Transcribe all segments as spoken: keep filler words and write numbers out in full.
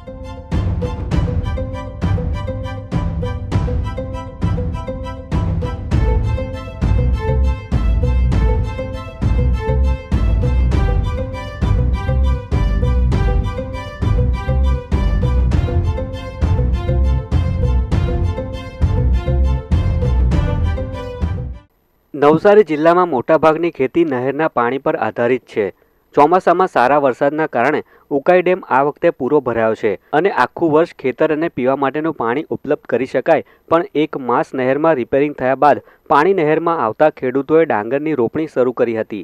નવસારી જિલ્લામાં મોટાભાગની ખેતી નહેરના પાણી પર આધારિત છે। ચોમાસામાં સારા વરસાદના કારણે ઉકાઈ ડેમ આ વખતે પૂરો ભરાયો છે અને આખું વર્ષ ખેતર અને પીવા માટેનું પાણી ઉપલબ્ધ કરી શકાય, પણ એક માસ નહેરમાં રિપેરિંગ થયા બાદ પાણી નહેરમાં આવતા ખેડૂતોએ ડાંગરની રોપણી શરૂ કરી હતી।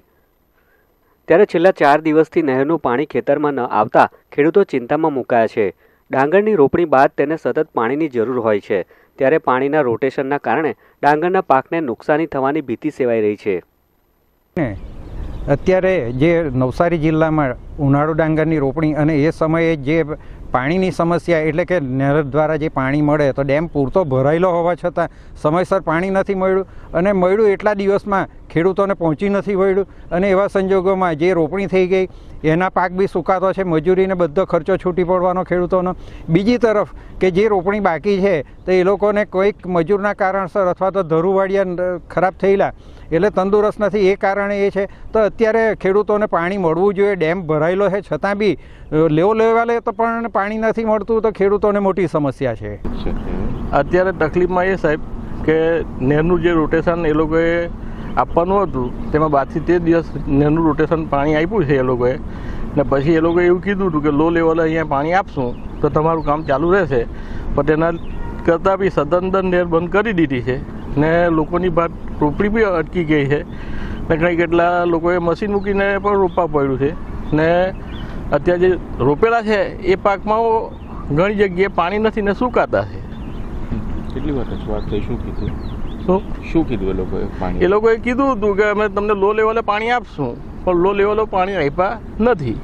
ત્યારે છેલ્લા ચાર દિવસથી નહેરનું પાણી ખેતરમાં ન આવતા ખેડૂતો ચિંતામાં મુકાયા છે। ડાંગરની રોપણી બાદ તેને સતત પાણીની જરૂર હોય છે, ત્યારે પાણીના રોટેશનના કારણે ડાંગરના પાકને નુકસાની થવાની ભીતિ સેવાઈ રહી છે। અત્યારે જે નવસારી જિલ્લામાં ઉનાળુ ડાંગરની રોપણી અને એ સમયે જે પાણીની સમસ્યા એટલે કે નહેર દ્વારા જે પાણી મળે તો ડેમ પૂરતો ભરાયેલો હોવા છતાં સમયસર પાણી નથી મળ્યું અને મળ્યું એટલા દિવસમાં ખેડૂતોને પહોંચી નથી વળ્યું અને એવા સંજોગોમાં જે રોપણી થઈ ગઈ એના પાક બી સુકાતો છે, મજૂરીને બધો ખર્ચો છૂટી પડવાનો ખેડૂતોનો। બીજી તરફ કે જે રોપણી બાકી છે તો એ લોકોને કોઈક મજૂરના કારણસર અથવા તો ધરુવાડિયા ખરાબ થયેલા એટલે તંદુરસ્ત નથી, એ કારણે એ છે તો અત્યારે ખેડૂતોને પાણી મળવું જોઈએ। ડેમ ભરાયેલો છે છતાં બી લેવો લેવા લે તો પણ પાણી નથી મળતું તો ખેડૂતોને મોટી સમસ્યા છે। અત્યારે તકલીફમાં એ સાહેબ કે નહેરનું જે રોટેશન એ લોકોએ આપવાનું હતું તેમાં બારથી તેર દિવસ નહેરનું રોટેશન પાણી આપ્યું છે એ લોકોએ ને પછી એ લોકોએ એવું કીધું હતું કે લો લેવલે અહીંયા પાણી આપશું તો તમારું કામ ચાલુ રહેશે, પણ તેના કરતાં બી સદંતર નહેર બંધ કરી દીધી છે ને લોકોની ભાત રોપણી બી અટકી ગઈ છે ને કંઈ કેટલા લોકોએ મશીન મૂકીને પણ રોપવા પડ્યું છે ને અત્યારે જે રોપેલા છે એ પાકમાં ઘણી જગ્યાએ પાણી નથી ને સુકાતા છે। કેટલી વખત વાત થઈ, શું કીધું શું શું કીધું એ લોકોએ? પાણી એ લોકોએ કીધું હતું કે અમે તમને લો લેવલે પાણી આપશું, પણ લો લેવલે પાણી આપ્યા નથી।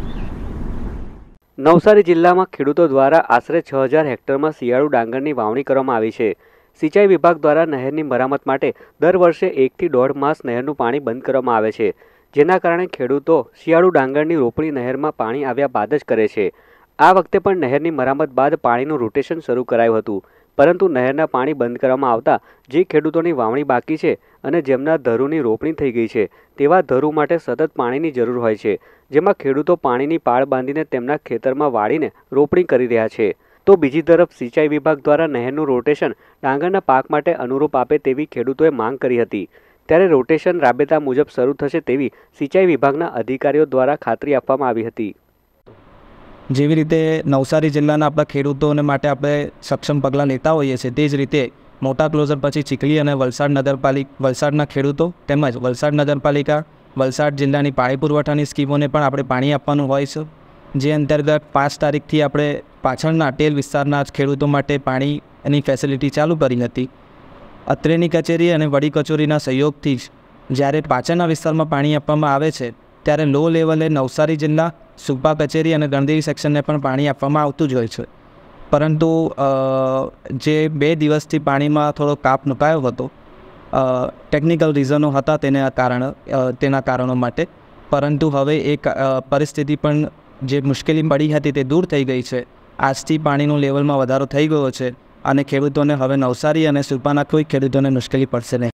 નવસારી જિલ્લામાં ખેડૂતો દ્વારા આશરે છ હજાર હેક્ટરમાં શિયાળુ ડાંગરની વાવણી કરવામાં આવી છે। સિંચાઈ વિભાગ દ્વારા નહેરની મરામત માટે દર વર્ષે એકથી દોઢ માસ નહેરનું પાણી બંધ કરવામાં આવે છે, જેના કારણે ખેડૂતો શિયાળુ ડાંગરની રોપણી નહેરમાં પાણી આવ્યા બાદ જ કરે છે। આ વખતે પણ નહેરની મરામત બાદ પાણીનું રોટેશન શરૂ કરાયું હતું, પરંતુ નહેરના પાણી બંધ કરવામાં આવતા જે ખેડૂતોની વાવણી બાકી છે અને જેમના ધરુની રોપણી થઈ ગઈ છે તેવા ધરુ માટે સતત પાણીની જરૂર હોય છે, જેમાં ખેડૂતો પાણીની પાળ બાંધીને તેમના ખેતરમાં વાળીને રોપણી કરી રહ્યા છે। તો બીજી તરફ સિંચાઈ વિભાગ દ્વારા નહેરનું રોટેશન ડાંગરના પાક માટે અનુરૂપ આપે તેવી ખેડૂતોએ માંગ કરી હતી, ત્યારે રોટેશન રાબેતા મુજબ શરૂ થશે તેવી સિંચાઈ વિભાગના અધિકારીઓ દ્વારા ખાતરી આપવામાં આવી હતી। જેવી રીતે નવસારી જિલ્લાના આપણા ખેડૂતોને માટે આપણે સક્ષમ પગલાં લેતા હોઈએ છીએ તે જ રીતે મોટા ક્લોઝર પછી ચીખલી અને વલસાડ નગરપાલિકા વલસાડના ખેડૂતો તેમજ વલસાડ નગરપાલિકા વલસાડ જિલ્લાની પાણી પુરવઠાની સ્કીમોને પણ આપણે પાણી આપવાનું હોય છે, જે અંતર્ગત પાંચ તારીખથી આપણે પાછળના ટેલ વિસ્તારના ખેડૂતો માટે પાણીની ફેસિલિટી ચાલુ કરી હતી। અત્રેની કચેરી અને વડી કચેરીના સહયોગથી જ જ્યારે પાછળના વિસ્તારમાં પાણી આપવામાં આવે છે ત્યારે લો લેવલે નવસારી જિલ્લા સુપા કચેરી અને ગણદેવી સેક્શનને પણ પાણી આપવામાં આવતું જ હોય છે, પરંતુ જે બે દિવસથી પાણીમાં થોડો કાપ મુકાયો હતો ટેકનિકલ રીઝનો હતા તેના કારણે તેના કારણો માટે, પરંતુ હવે એક પરિસ્થિતિ પણ જે મુશ્કેલી પડી હતી તે દૂર થઈ ગઈ છે। આજથી પાણીનું લેવલમાં વધારો થઈ ગયો છે અને ખેડૂતોને હવે નવસારી અને સુપાના કોઈ ખેડૂતોને મુશ્કેલી પડશે નહીં।